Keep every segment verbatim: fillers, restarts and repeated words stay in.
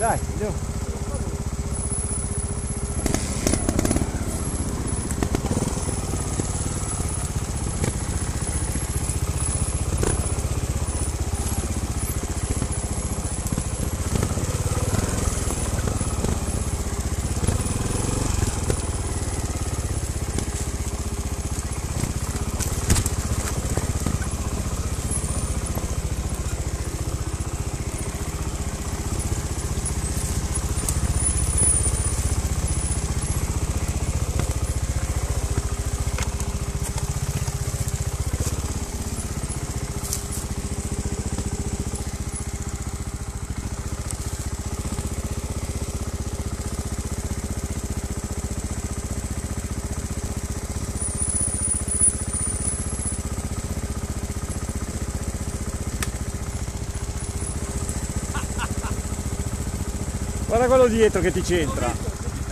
Dai, andiamo. Guarda quello dietro che ti c'entra.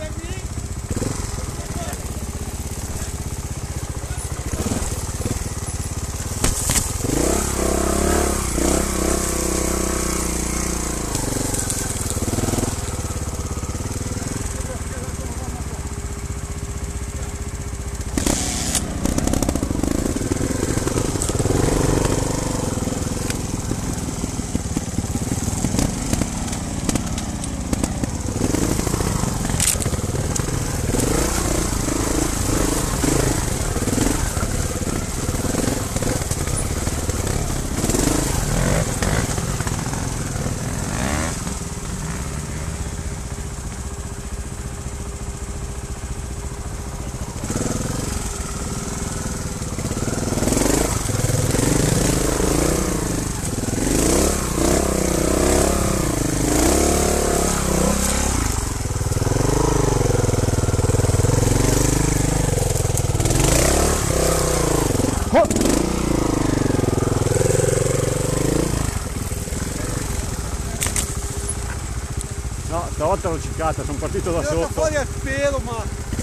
No, stavolta l'ho ciccata, sono partito da sotto. Fuori al pelo, ma...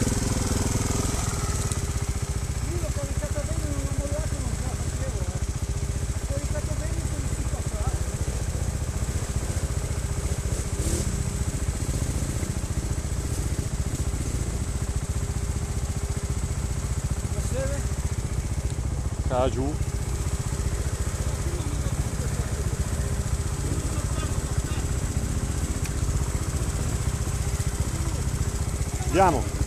Io l'ho caricata bene, non l'ho mollato, non ce la facevo, eh. L'ho caricato bene e sono riuscito a fare. La sede? Sta giù. Andiamo!